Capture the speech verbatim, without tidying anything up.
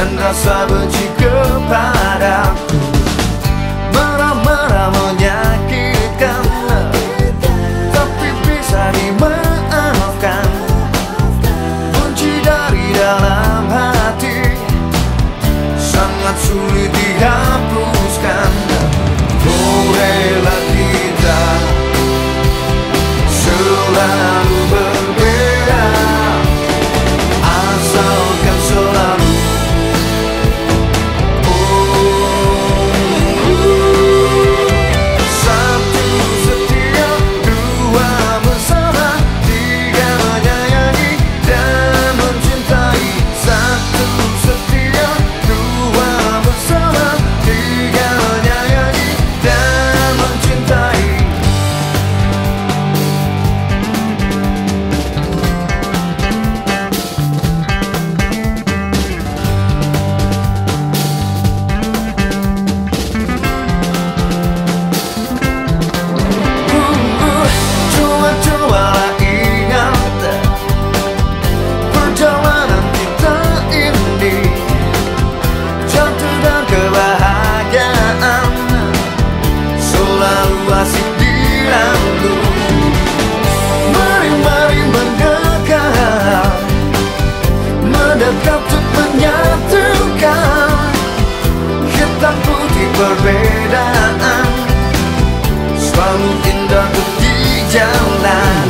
dan rasa benci kepadaku. Marah-marah menyakitkan, tapi bisa dimaafkan. Benci dari dalam hati sangat sulit dihapuskan. Bolehlah kita selalu berbeda, asalkan selalu oh, satu setia, dua bersama, tiga menyayangi dan mencintai. Satu setia, dua bersama, tiga menyayangi dan mencintai. Coba-cobalah ingat perjalanan kita ini, jatuh dan kebahagiaan selalu asik dirangkul. Mari-mari mendekat, mendekat untuk menyatukan. Hitam putih perbedaan, selalu indah untuk di jalan.